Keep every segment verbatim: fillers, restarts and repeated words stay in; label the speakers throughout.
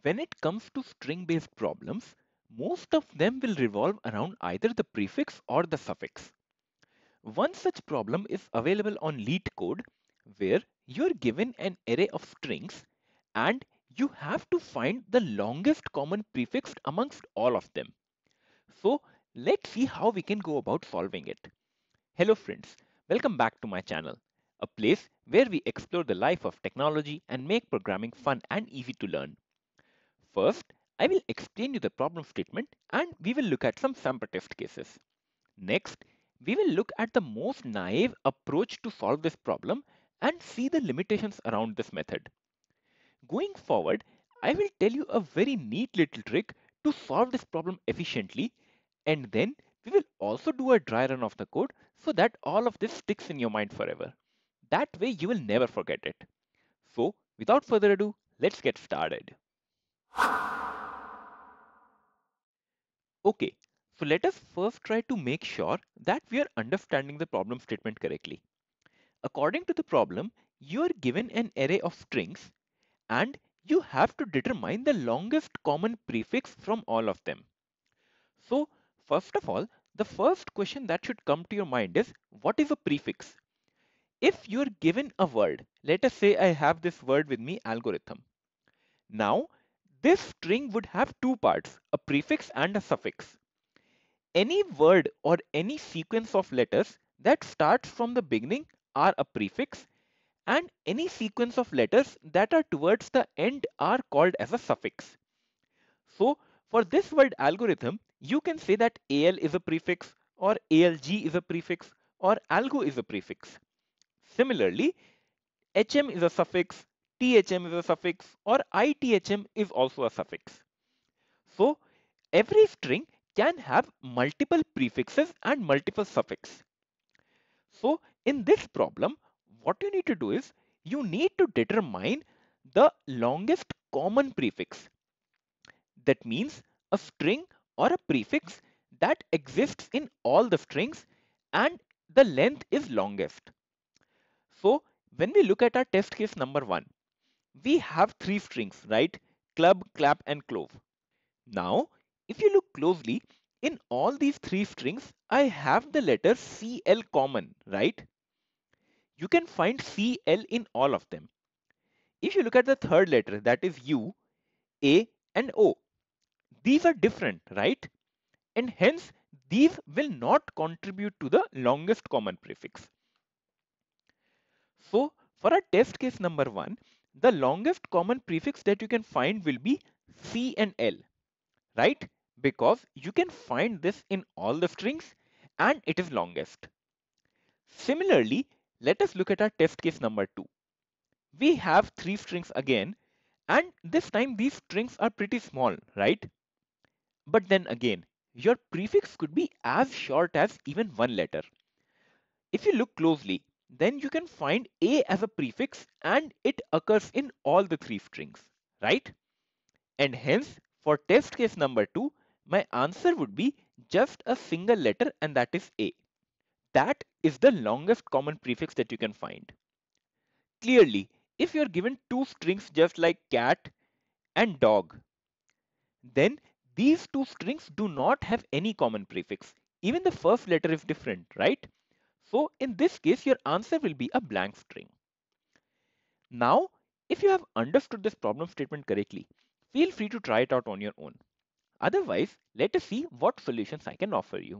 Speaker 1: When it comes to string-based problems, most of them will revolve around either the prefix or the suffix. One such problem is available on LeetCode, where you're given an array of strings and you have to find the longest common prefix amongst all of them. So let's see how we can go about solving it. Hello friends, welcome back to my channel, a place where we explore the life of technology and make programming fun and easy to learn. First, I will explain you the problem statement and we will look at some sample test cases. Next, we will look at the most naive approach to solve this problem and see the limitations around this method. Going forward, I will tell you a very neat little trick to solve this problem efficiently, and then we will also do a dry run of the code so that all of this sticks in your mind forever. That way you will never forget it. So without further ado, let's get started. Okay, so let us first try to make sure that we are understanding the problem statement correctly. According to the problem, you are given an array of strings and you have to determine the longest common prefix from all of them. So first of all, the first question that should come to your mind is, what is a prefix? If you're given a word, let us say I have this word with me, algorithm. Now, this string would have two parts, a prefix and a suffix. Any word or any sequence of letters that starts from the beginning are a prefix, and any sequence of letters that are towards the end are called as a suffix. So for this word algorithm, you can say that al is a prefix, or alg is a prefix, or algo is a prefix. Similarly, hm is a suffix, thm is a suffix, or ithm is also a suffix. So every string can have multiple prefixes and multiple suffixes. So in this problem, what you need to do is you need to determine the longest common prefix. That means a string or a prefix that exists in all the strings and the length is longest. So when we look at our test case number one, we have three strings, right? Club, clap, and clove. Now, if you look closely, in all these three strings, I have the letter C L common, right? You can find C L in all of them. If you look at the third letter, that is U, A, and O, these are different, right? And hence, these will not contribute to the longest common prefix. So, for our test case number one, the longest common prefix that you can find will be C and L, right? Because you can find this in all the strings and it is longest. Similarly, let us look at our test case number two. We have three strings again, and this time these strings are pretty small, right? But then again, your prefix could be as short as even one letter. If you look closely, then you can find A as a prefix and it occurs in all the three strings, right? And hence, for test case number two, my answer would be just a single letter, and that is A. That is the longest common prefix that you can find. Clearly, if you're given two strings just like cat and dog, then these two strings do not have any common prefix. Even the first letter is different, right? So in this case, your answer will be a blank string. Now, if you have understood this problem statement correctly, feel free to try it out on your own. Otherwise, let us see what solutions I can offer you.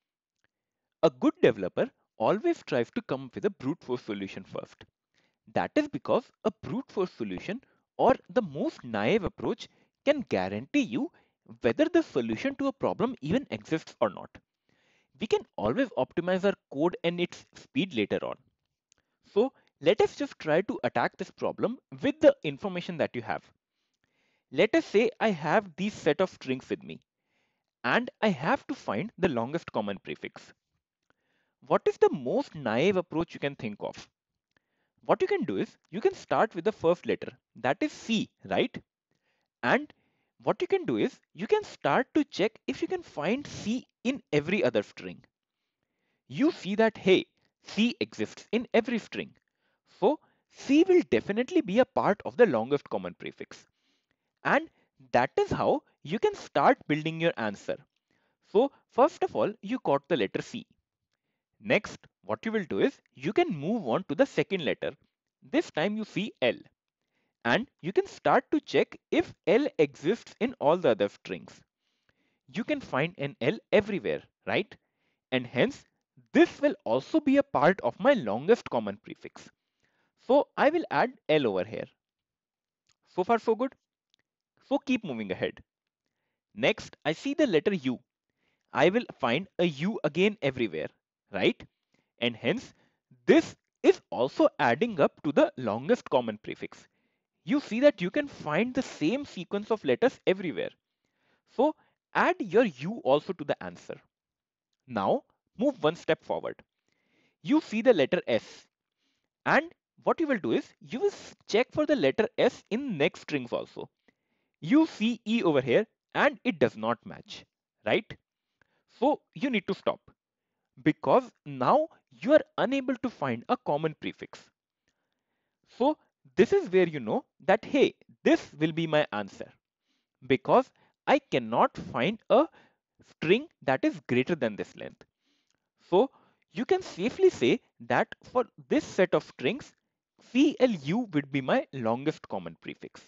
Speaker 1: A good developer always tries to come up with a brute force solution first. That is because a brute force solution, or the most naive approach, can guarantee you whether the solution to a problem even exists or not. We can always optimize our code and its speed later on. So let us just try to attack this problem with the information that you have. Let us say I have these set of strings with me and I have to find the longest common prefix. What is the most naive approach you can think of? What you can do is you can start with the first letter, that is C, right? And what you can do is you can start to check if you can find C in every other string. You see that, hey, C exists in every string. So C will definitely be a part of the longest common prefix. And That is how you can start building your answer. So first of all, you got the letter C. Next, what you will do is you can move on to the second letter. This time you see L. And you can start to check if L exists in all the other strings. You can find an L everywhere, right? And hence, this will also be a part of my longest common prefix. So I will add L over here. So far so good. So keep moving ahead. Next, I see the letter U. I will find a U again everywhere, right? And hence, this is also adding up to the longest common prefix. You see that you can find the same sequence of letters everywhere. So add your U also to the answer. Now move one step forward. You see the letter S, and what you will do is you will check for the letter S in next strings also. You see E over here and it does not match, right? So you need to stop because now you are unable to find a common prefix. So this is where you know that hey, this will be my answer because I cannot find a string that is greater than this length. So you can safely say that for this set of strings, C L U would be my longest common prefix.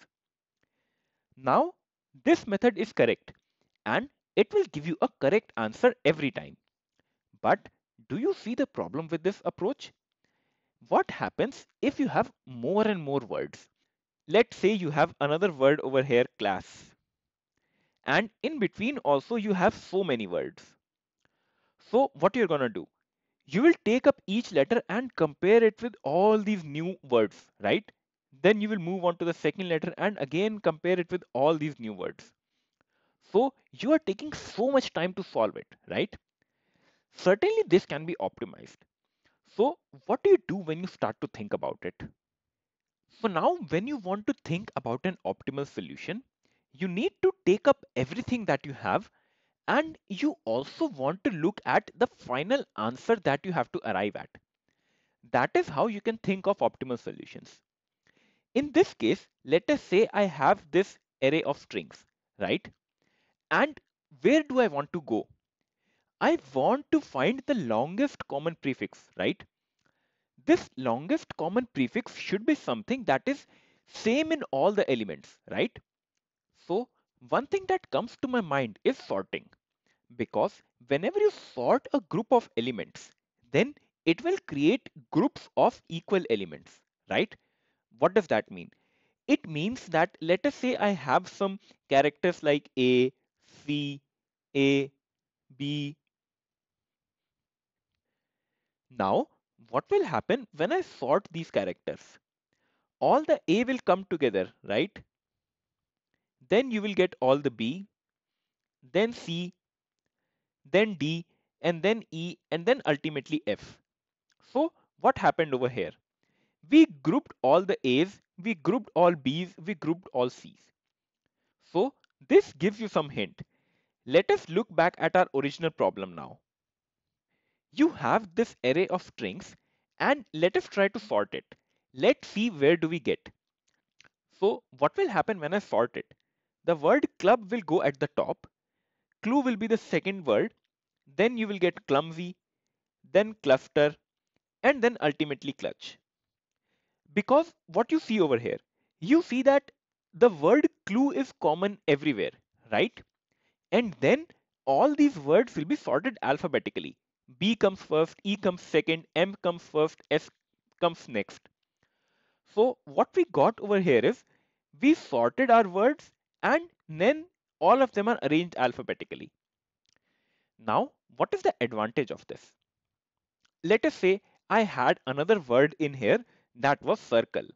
Speaker 1: Now this method is correct and it will give you a correct answer every time. But do you see the problem with this approach? What happens if you have more and more words? Let's say you have another word over here, class, and in between also you have so many words. So what you're gonna do? You will take up each letter and compare it with all these new words, right? Then you will move on to the second letter and again compare it with all these new words. So you are taking so much time to solve it, right? Certainly this can be optimized. So what do you do when you start to think about it? So now when you want to think about an optimal solution, you need to take up everything that you have and you also want to look at the final answer that you have to arrive at. That is how you can think of optimal solutions. In this case, let us say I have this array of strings, right? And where do I want to go? I want to find the longest common prefix, right? This longest common prefix should be something that is same in all the elements, right? So one thing that comes to my mind is sorting. Because whenever you sort a group of elements, then it will create groups of equal elements, right? What does that mean? It means that let us say I have some characters like A, C, A, B. Now, what will happen when I sort these characters? All the A will come together, right? Then you will get all the B, then C, then D, and then E, and then ultimately F. So what happened over here? We grouped all the A's, we grouped all B's, we grouped all C's. So this gives you some hint. Let us look back at our original problem now. You have this array of strings and let us try to sort it. Let's see where do we get. So what will happen when I sort it? The word club will go at the top, clue will be the second word, then you will get clumsy, then cluster, and then ultimately clutch. Because what you see over here, you see that the word clue is common everywhere, right? And then all these words will be sorted alphabetically. B comes first, E comes second, M comes first, S comes next. So what we got over here is we sorted our words and then all of them are arranged alphabetically. Now, what is the advantage of this? Let us say I had another word in here that was circle.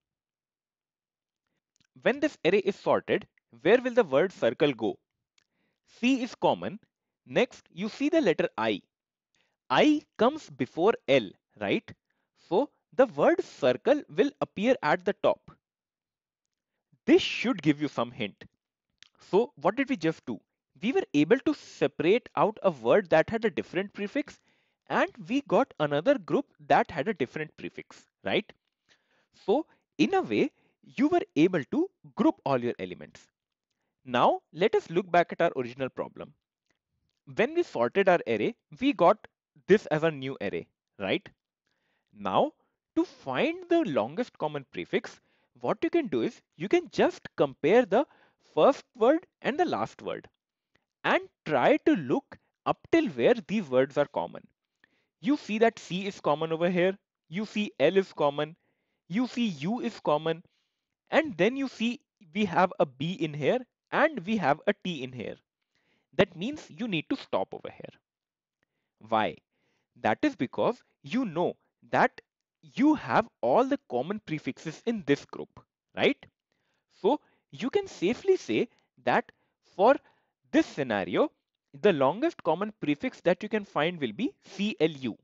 Speaker 1: When this array is sorted, where will the word circle go? C is common. Next, you see the letter I. I comes before L, right? So the word circle will appear at the top. This should give you some hint. So what did we just do? We were able to separate out a word that had a different prefix and we got another group that had a different prefix, right? So in a way, you were able to group all your elements. Now let us look back at our original problem. When we sorted our array, we got this as a new array, right? Now, to find the longest common prefix, what you can do is you can just compare the first word and the last word and try to look up till where these words are common. You see that C is common over here, you see L is common, you see U is common, and then you see we have a B in here and we have a T in here. That means you need to stop over here. Why? That is because you know that you have all the common prefixes in this group, right? So you can safely say that for this scenario, the longest common prefix that you can find will be C L U.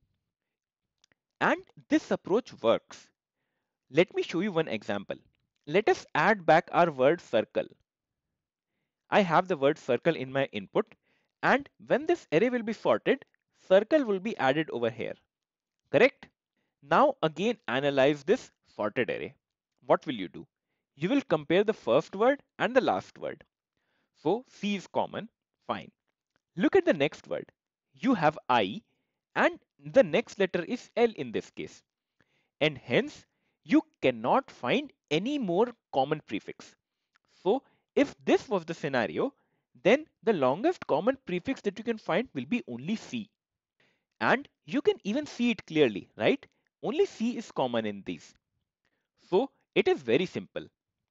Speaker 1: And this approach works. Let me show you one example. Let us add back our word circle. I have the word circle in my input, and when this array will be sorted, circle will be added over here. Correct? Now again analyze this sorted array. What will you do? You will compare the first word and the last word. So C is common, fine. Look at the next word. You have I and the next letter is L in this case. And hence you cannot find any more common prefix. So if this was the scenario, then the longest common prefix that you can find will be only C. And you can even see it clearly, right? Only C is common in these. So it is very simple.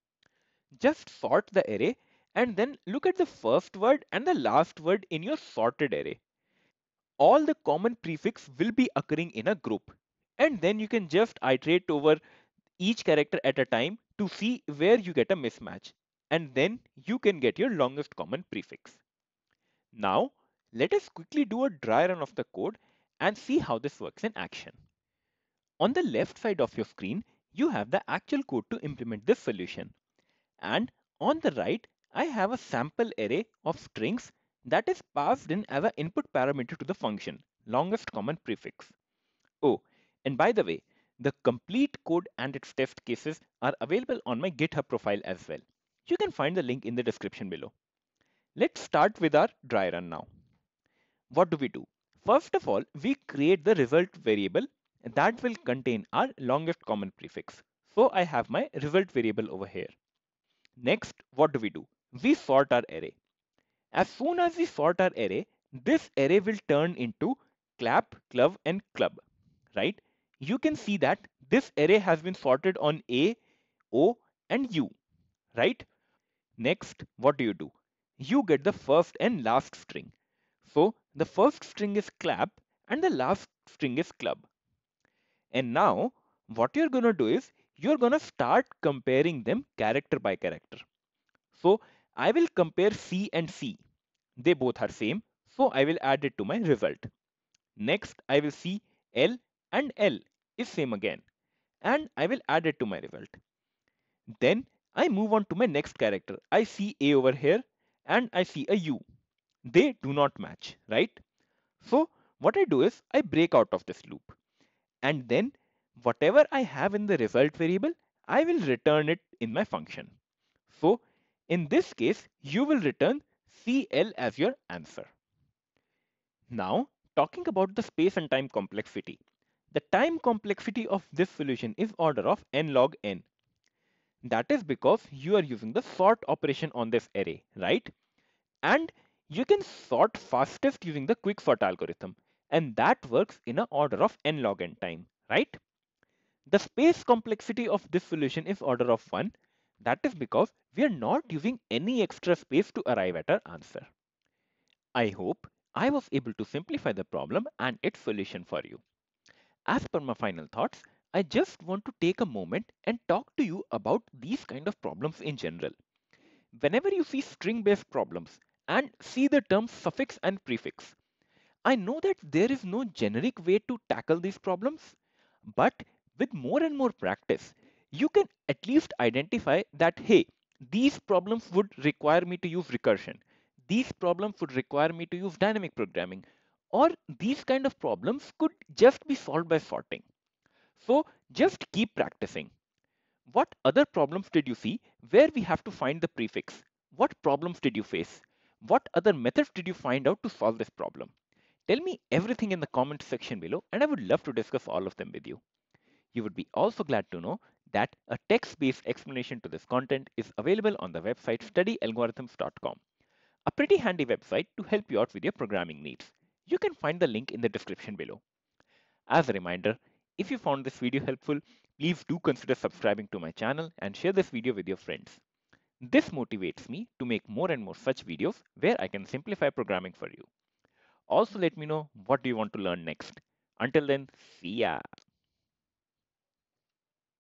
Speaker 1: Just sort the array and then look at the first word and the last word in your sorted array. All the common prefix will be occurring in a group. And then you can just iterate over each character at a time to see where you get a mismatch. And then you can get your longest common prefix. Now, let us quickly do a dry run of the code and see how this works in action. On the left side of your screen, you have the actual code to implement this solution. And on the right, I have a sample array of strings that is passed in as an input parameter to the function, longest common prefix. Oh, and by the way, the complete code and its test cases are available on my GitHub profile as well. You can find the link in the description below. Let's start with our dry run now. What do we do? First of all, we create the result variable that will contain our longest common prefix. So I have my result variable over here. Next, what do we do? We sort our array. As soon as we sort our array, this array will turn into clap, club, and club, right? You can see that this array has been sorted on A, O, and U, right? Next, what do you do? You get the first and last string. So the first string is clap and the last string is club. And now what you're going to do is you're going to start comparing them character by character. So I will compare C and C. They both are same. So I will add it to my result. Next, I will see L and L is same again. And I will add it to my result. Then I move on to my next character. I see A over here and I see a U. They do not match, right? So what I do is I break out of this loop. And then whatever I have in the result variable, I will return it in my function. So in this case, you will return C L as your answer. Now, talking about the space and time complexity. The time complexity of this solution is order of n log n. That is because you are using the sort operation on this array, right? And you can sort fastest using the quicksort algorithm, and that works in an order of n log n time, right? The space complexity of this solution is order of one. That is because we are not using any extra space to arrive at our answer. I hope I was able to simplify the problem and its solution for you. As per my final thoughts, I just want to take a moment and talk to you about these kind of problems in general. Whenever you see string-based problems and see the terms suffix and prefix, I know that there is no generic way to tackle these problems, but with more and more practice, you can at least identify that, hey, these problems would require me to use recursion. These problems would require me to use dynamic programming, or these kind of problems could just be solved by sorting. So just keep practicing. What other problems did you see where we have to find the prefix? What problems did you face? What other methods did you find out to solve this problem? Tell me everything in the comment section below, and I would love to discuss all of them with you. You would be also glad to know that a text-based explanation to this content is available on the website study algorithms dot com, a pretty handy website to help you out with your programming needs. You can find the link in the description below. As a reminder, if you found this video helpful, please do consider subscribing to my channel and share this video with your friends. This motivates me to make more and more such videos where I can simplify programming for you. Also, let me know what do you want to learn next. Until then, see ya.